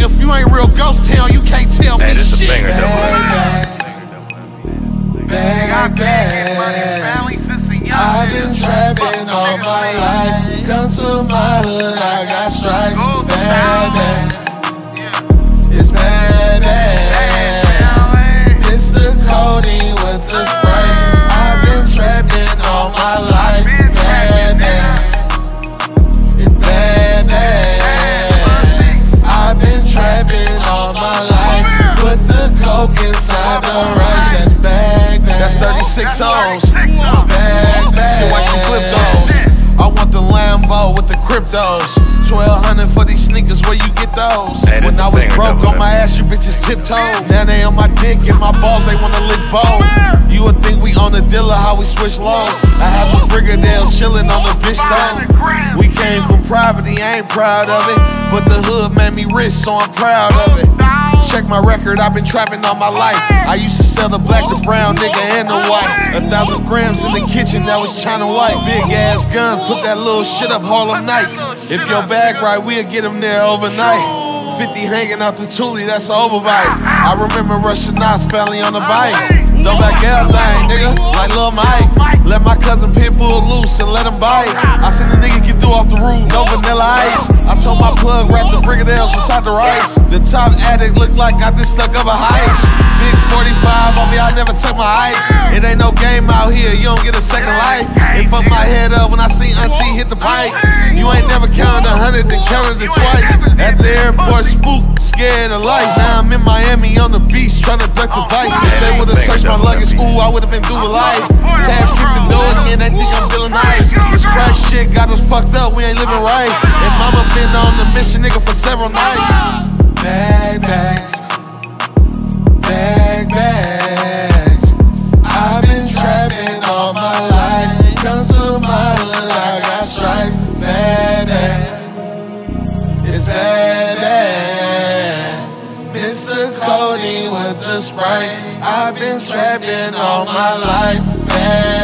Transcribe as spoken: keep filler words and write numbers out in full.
If you ain't real ghost town, you can't tell Man, me it's a shit. banger, Bag bags, bag bags. I've been trapping all my life. Come to my hood, I got stripes. Bad bags, it's bad bags. Mister Cody with the spray. I've been trapping all my life. Bad bags, it's bad bags. I've been trapping all my life. Put the coke inside the rice. That's bag bags. That's thirty-six O's. Bag bags. Shit, watch me flip those. I want the Lambo with the cryptos. twelve hundred for these sneakers, where you get those? Hey, when I was banger, broke double on my ass, you bitches tiptoed. Now they on my dick and my balls, they wanna lick both. You would think we on the dealer, how we switch lows. I have a Brigadale chillin' on the bitch stove. We came from poverty, I ain't proud of it, but the hood made me rich, so I'm proud of it. Check my record, I've been trapping all my life. I used to sell the black, the brown, nigga, and the white. A thousand grams in the kitchen, that was China White. Big ass gun, put that little shit up Harlem Nights. If your bag right, we'll get them there overnight. fifty hanging out the Thule, that's an overbite. I remember rushing Knots, family on the bike. Throw back everything, nigga, like Lil Mike. Let my cousin Pitbull loose and let him bite. I seen the nigga get through off the roof, no vanilla ice. I told my plug, wrap the Brigadales inside the rice. The top addict looked like I just stuck up a heist. Big forty-five on me, I never took my ice. It ain't no game out here, you don't get a second life. It fucked my head up when I see Auntie hit the pipe. You ain't never counted a hundred, then counted it twice. At the airport, spook, scared of life. Now I'm in Miami on the beach, trying to duck the vice. If they would've searched my luggage, ooh, I would've been through with life. Taz kicked the door again, they think I'm feeling nice. This crack shit got us fucked up, we ain't living right. And mama been on the mission, nigga, for several nights. Bag bags, bag bags. I've been trapping all my life. Come to my hood, I got stripes. Bad bags, it's bad bags. Mister Cody with the Sprite. I've been trapping all my life. Bad